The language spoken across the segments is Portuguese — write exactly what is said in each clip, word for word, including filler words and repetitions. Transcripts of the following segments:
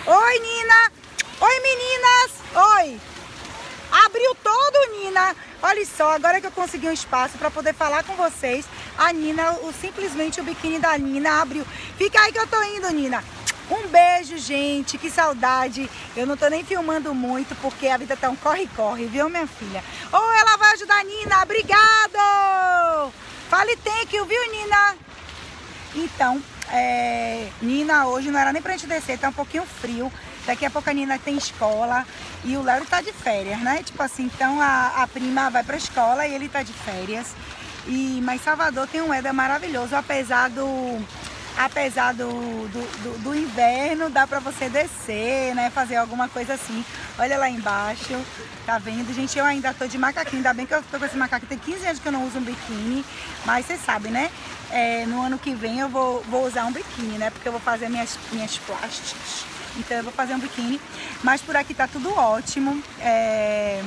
Oi, Nina. Oi, meninas. Oi. Abriu todo, Nina. Olha só, agora que eu consegui um espaço para poder falar com vocês, a Nina, o, simplesmente o biquíni da Nina abriu. Fica aí que eu tô indo, Nina. Um beijo, gente, que saudade. Eu não tô nem filmando muito porque a vida tá um corre-corre, viu, minha filha? Oh, ela vai ajudar a Nina, obrigado! Fale thank you, viu, Nina? Então, é, Nina, hoje não era nem pra gente descer, tá um pouquinho frio. Daqui a pouco a Nina tem escola e o Léo tá de férias, né? Tipo assim, então a, a prima vai pra escola e ele tá de férias. E, mas Salvador tem um weather maravilhoso, apesar do... Apesar do, do, do, do inverno, dá pra você descer, né? Fazer alguma coisa assim. Olha lá embaixo, tá vendo? Gente, eu ainda tô de macaquinho. Ainda bem que eu tô com esse macaquinho. Tem quinze anos que eu não uso um biquíni. Mas vocês sabem, né? É, no ano que vem eu vou, vou usar um biquíni, né? Porque eu vou fazer minhas, minhas plásticas. Então eu vou fazer um biquíni. Mas por aqui tá tudo ótimo. É...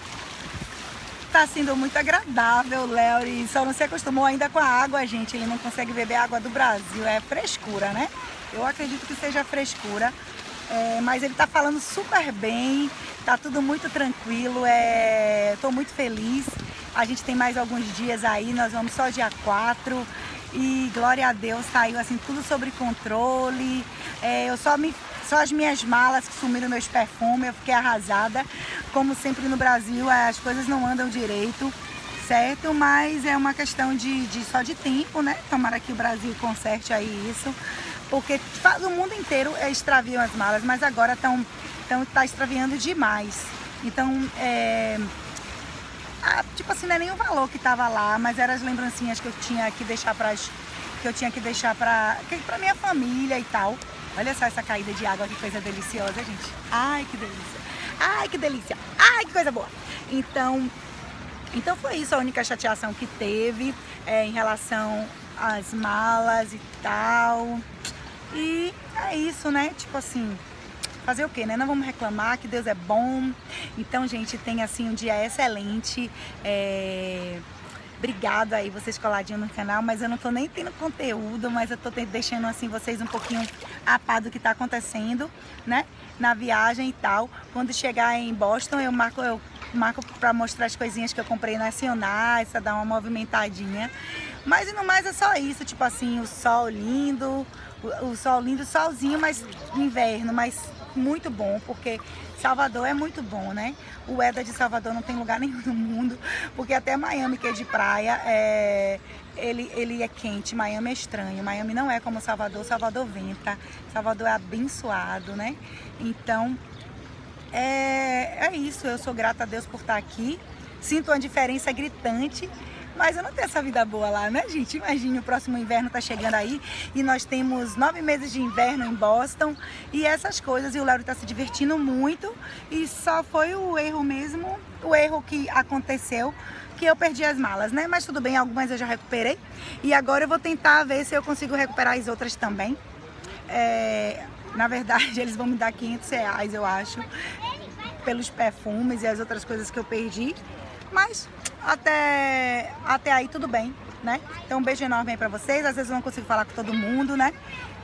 Tá sendo muito agradável, Léo, e só não se acostumou ainda com a água, gente. Ele não consegue beber água do Brasil, é frescura, né? Eu acredito que seja frescura, é, mas ele tá falando super bem, tá tudo muito tranquilo, é... tô muito feliz. A gente tem mais alguns dias aí, nós vamos só dia quatro e glória a Deus, saiu assim tudo sob controle. É, eu só me Só as minhas malas que sumiram, meus perfumes, eu fiquei arrasada. Como sempre no Brasil, as coisas não andam direito, certo? Mas é uma questão de, de só de tempo, né? Tomara que o Brasil conserte aí isso. Porque o mundo inteiro extraviam as malas, mas agora estão tão, tá extraviando demais. Então, é... Ah, tipo assim, não é nem o valor que tava lá, mas eram as lembrancinhas que eu tinha que deixar para que eu tinha que deixar para para minha família e tal. Olha só essa caída de água, que coisa deliciosa, gente. Ai, que delícia. Ai, que delícia. Ai, que coisa boa. Então, então foi isso a única chateação que teve é, em relação às malas e tal. E é isso, né? Tipo assim, fazer o quê, né? Não vamos reclamar, que Deus é bom. Então, gente, tem assim um dia excelente. É... Obrigada aí, vocês coladinhos no canal, mas eu não tô nem tendo conteúdo, mas eu tô deixando assim vocês um pouquinho a par do que tá acontecendo, né? Na viagem e tal. Quando chegar em Boston, eu marco, eu marco pra mostrar as coisinhas que eu comprei nacionais, pra dar uma movimentadinha. Mas e no mais é só isso, tipo assim, o sol lindo, o, o sol lindo, solzinho, mas inverno, mas muito bom, porque Salvador é muito bom, né? O weather de Salvador não tem lugar nenhum no mundo, porque até Miami, que é de praia, é... Ele, ele é quente, Miami é estranho, Miami não é como Salvador, Salvador venta, Salvador é abençoado, né? Então, é, é isso, eu sou grata a Deus por estar aqui, sinto uma diferença gritante, mas eu não tenho essa vida boa lá, né, gente? Imagine, o próximo inverno tá chegando aí e nós temos nove meses de inverno em Boston e essas coisas, e o Léo tá se divertindo muito e só foi o erro mesmo, o erro que aconteceu, que eu perdi as malas, né? Mas tudo bem, algumas eu já recuperei e agora eu vou tentar ver se eu consigo recuperar as outras também. É, na verdade, eles vão me dar quinhentos reais, eu acho, pelos perfumes e as outras coisas que eu perdi. Mas até, até aí tudo bem, né? Então um beijo enorme aí pra vocês. Às vezes eu não consigo falar com todo mundo, né?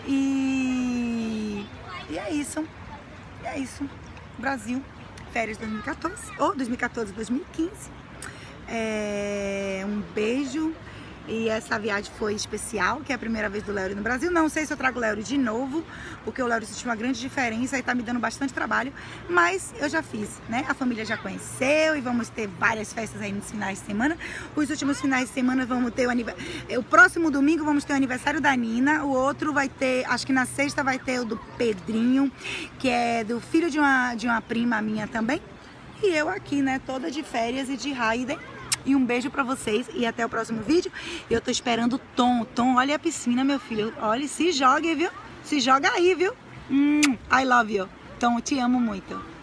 E, e é isso. E é isso. Brasil, férias dois mil e quatorze. Ou dois mil e quatorze, dois mil e quinze. É, um beijo. E essa viagem foi especial, que é a primeira vez do Léo no Brasil. Não sei se eu trago o Léo de novo, porque o Léo sentiu uma grande diferença e tá me dando bastante trabalho. Mas eu já fiz, né? A família já conheceu e vamos ter várias festas aí nos finais de semana. Os últimos finais de semana vamos ter o aniversário. O próximo domingo vamos ter o aniversário da Nina. O outro vai ter, acho que na sexta vai ter o do Pedrinho, que é do filho de uma, de uma prima minha também. E eu aqui, né? Toda de férias e de Raiden. E um beijo pra vocês e até o próximo vídeo. Eu tô esperando o Tom. Tom, olha a piscina, meu filho. Olha, se jogue, viu? Se joga aí, viu? Hum, I love you. Tom, te amo muito.